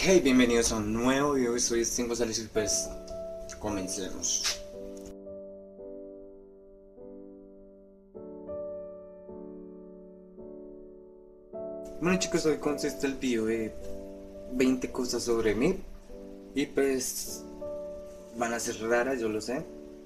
Hey, bienvenidos a un nuevo video. Soy Steven González y pues comencemos. Bueno chicos, hoy consiste el video de 20 cosas sobre mí. Y pues van a ser raras, yo lo sé.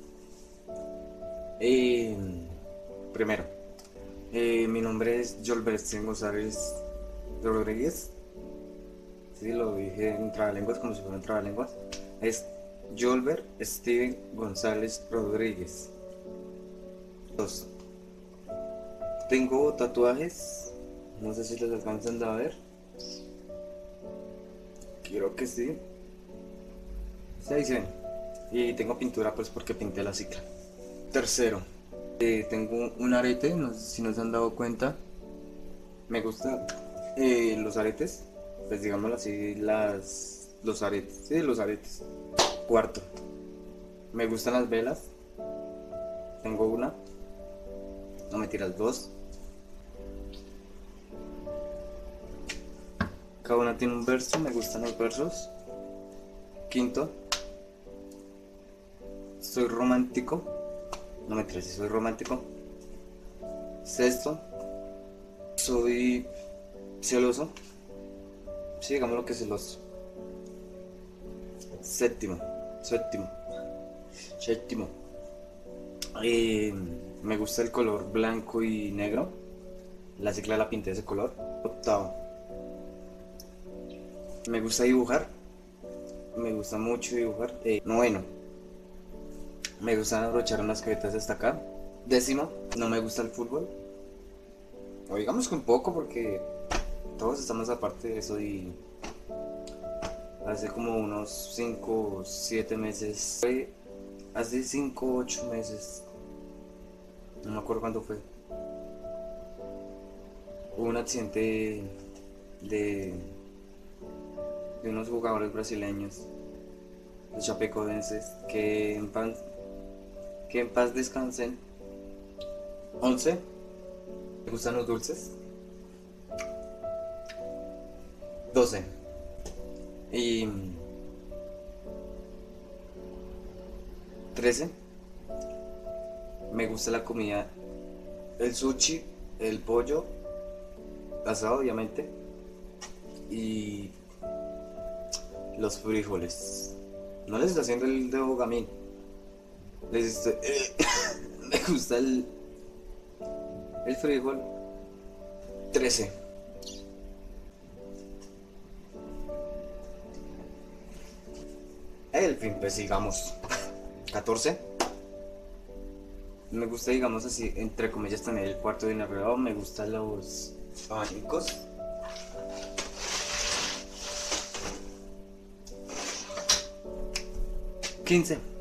Primero, mi nombre es Yolbert Steven González Rodríguez. Sí, lo dije en trabalenguas como si fuera un trabalenguas. Es Yolbert Steven González Rodríguez. 2. Tengo tatuajes. No sé si los alcanzan a ver. Quiero que sí. Sí, ahí se ven. Y tengo pintura pues porque pinté la cicla. Tercero, tengo un arete, no sé si nos han dado cuenta. Me gustan los aretes. Pues digámoslo así, los aretes. Sí, los aretes. Cuarto, me gustan las velas. Tengo una. No me tiras dos. Cada una tiene un verso, me gustan los versos. Quinto, soy romántico. No me tiras si soy romántico. Sexto, soy celoso. Sí, digámoslo que celoso. Séptimo. Eh, Me gusta el color blanco y negro. La cicla la pinté de ese color. Octavo, me gusta dibujar. Me gusta mucho dibujar. Noveno, me gustan abrochar unas cabetas hasta acá. Décimo, no me gusta el fútbol. O digamos que un poco porque todos estamos aparte de eso y hace como unos 5 o 7 meses. Hace 5 o 8 meses. No me acuerdo cuándo fue. Hubo un accidente de, de unos jugadores brasileños, los chapecoenses, que en paz descansen. 11. ¿Me gustan los dulces? 12. Y 13. Me gusta la comida, el sushi, el pollo asado obviamente y los frijoles. No les estoy haciendo el dedo gamín. Les estoy, me gusta el frijol. 13. El fin, pues sigamos. 14. Me gusta, digamos así, entre comillas, tener el cuarto bien arreglado. Me gustan los abanicos. 15.